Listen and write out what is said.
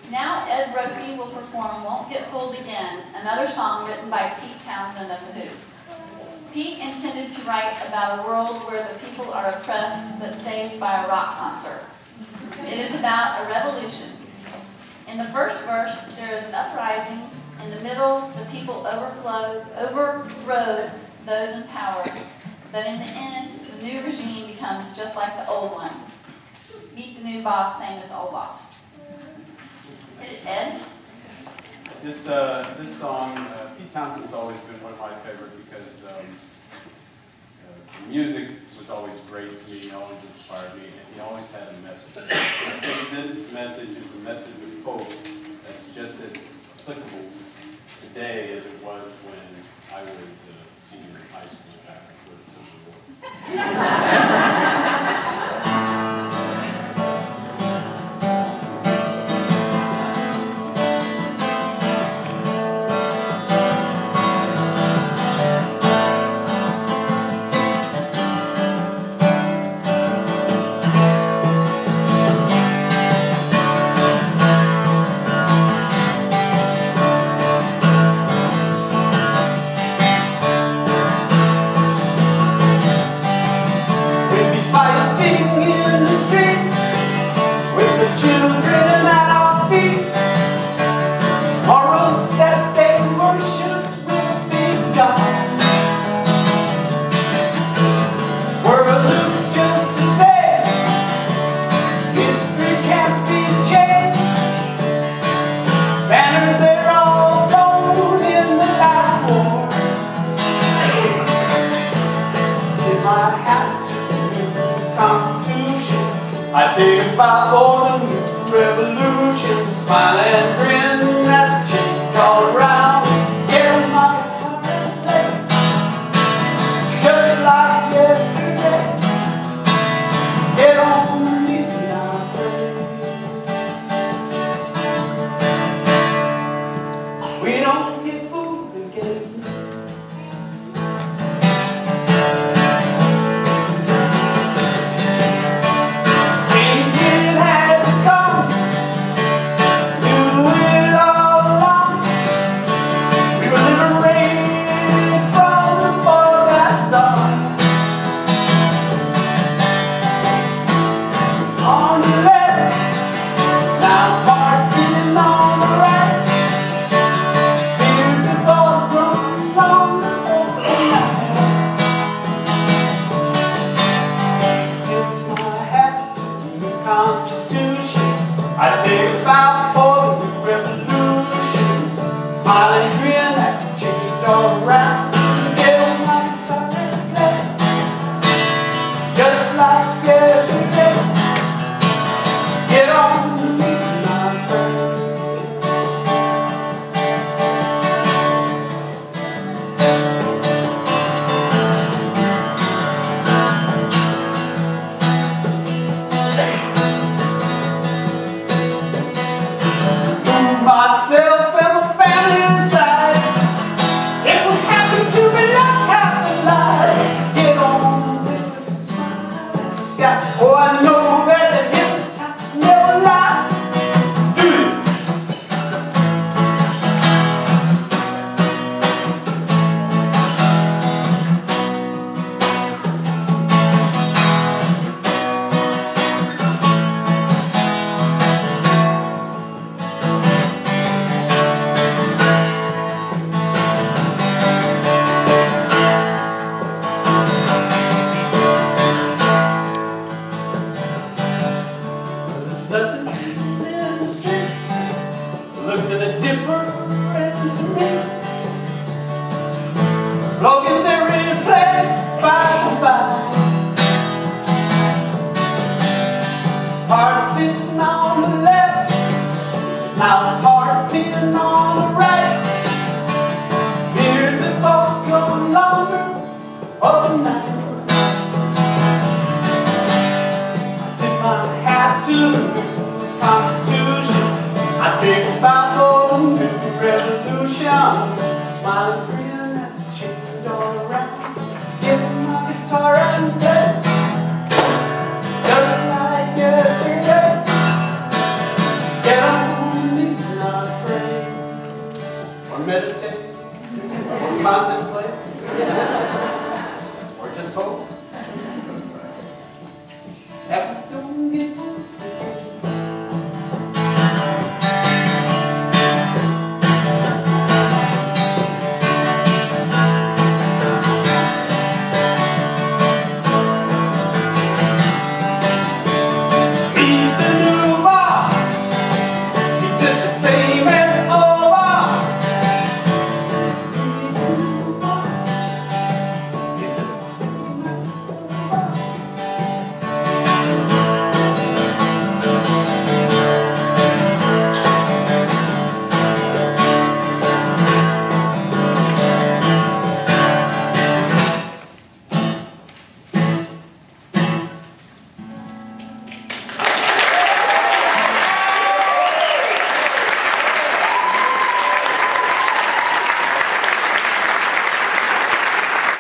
Now Ed Brophy will perform Won't Get Fooled Again, another song written by Pete Townsend of The Who. Pete intended to write about a world where the people are oppressed but saved by a rock concert. It is about a revolution. In the first verse, there is an uprising. In the middle, the people overrode those in power. But in the end, the new regime becomes just like the old one. Meet the new boss, same as the old boss. Hit it, Ed. This song, Pete Townsend's always been one of my favorites because the music was always great to me, always inspired me, and he always had a message. I think this message is a message of hope that's just as applicable today as it was when I was a senior in high school back before the Civil War. I take a bow for the new revolution, smile and grin at the change all around. Get my guitar and play, just like yesterday. Get on my knees and I'll pray. We don't get fooled again. I take a bow for the new revolution, smile and grin at the change all around. Get on my guitar and play, just like yesterday. Get on the knees and I'll pray. Myself and my family inside. If we happen to be left half alive, get on with us and smile at the sky. Oh, I know that the hypnotists never lie. Do it. Nothing in the streets looks any different to me. Slogans are replaced by partying on the left is now partying on the right. Beards and folk growing longer overnight. To the Constitution, I take a bow for the new revolution, smile and grin at the change all around. meditate or contemplate